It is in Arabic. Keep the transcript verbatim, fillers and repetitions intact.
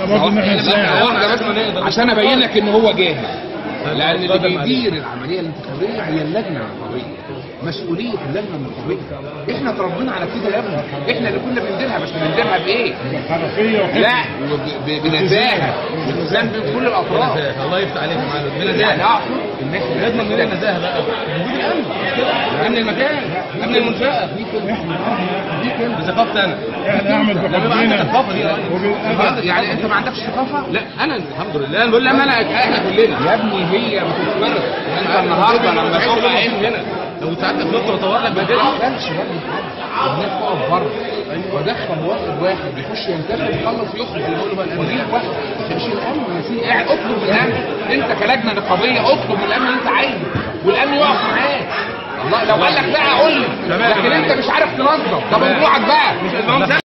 واحده بس عشان ابين لك ان هو جاهز، لان اللي بيدير العمليه الانتخابيه هي اللجنه النقابيه، مسؤوليه اللجنه النقابيه. احنا اتربينا على كده يا ابني، احنا اللي كنا بنديرها، بس بنديرها بايه؟ لا بنزاهه، بالتزام بين كل الاطراف. الله يفتح عليك يا معلم، بنزاهه. يعني اقصد ان احنا لازم نقول النزاهه بقى وجود الامن، امن المكان، امن المنشاه، دي كلمه دي كلمه بثقافتي انا. احنا نعمل بثقافتنا الثقافه دي يعني انت ما عندكش ثقافه؟ لا انا الحمد لله نقول لما انا احنا كلنا يا ابني هي بتتفرج. انت النهارده لما تشوف عين هنا لو ساعتك نط وطور لك بدل ما تقبلش يا ابني حاجه، الناس تقف بره ودخل واحد واحد يخش ينتخب يخلص يخرج يقول له بقى الامن واحد مش الامن يا سيدي، قاعد اطلب من الامن، انت كلجنه نقابيه اطلب من الامن اللي انت عايزه والامن يقف معاك. الله لو قال لك بقى قول لي، لكن انت مش عارف تنظم، ده موضوعك بقى.